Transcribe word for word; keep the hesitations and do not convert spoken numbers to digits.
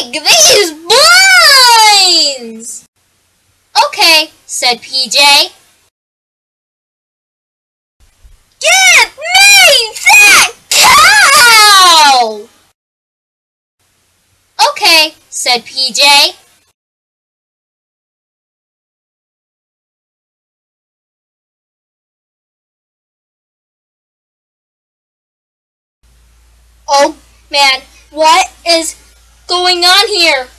Take these blinds! Okay, said P J. Give me that cow! Okay, said P J. Oh man, what is going on here?